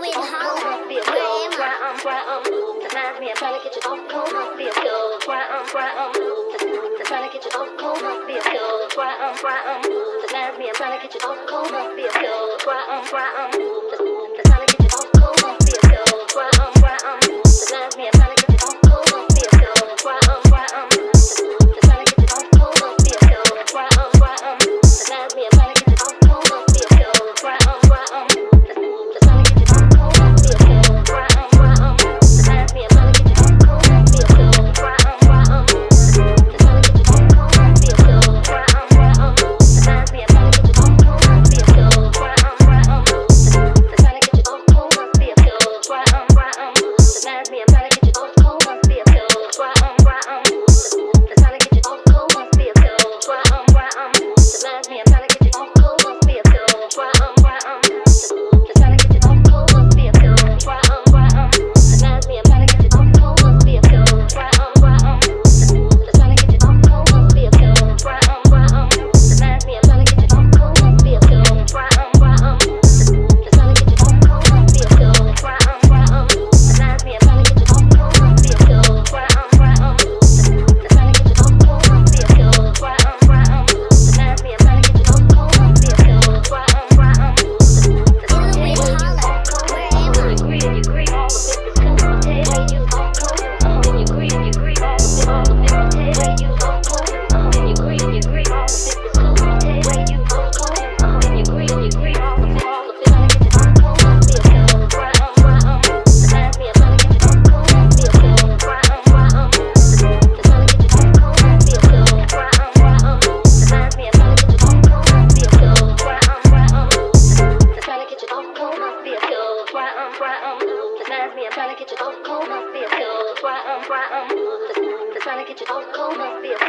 ILLUID, HALLER. Where am I? Tonight me, I'm trying to get you off cold, must be a cold. Trying to get you off cold, must be a cold. Tonight me, I'm trying to get you off cold, must be a cold. Trying to get you off cold, must be a cold. Tonight me, I'm trying to get you off cold, must be a cold. Trying to get you off cold, must be a cold. Tonight me, I'm trying to get you off cold, must be a cold.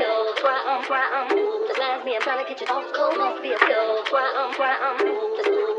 Tonight me, I'm trying to get you off cold, must be a cold.